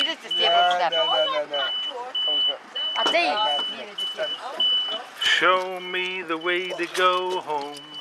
Мирите с яблочета. А те и мирите с яблочета. Show me the way to go home.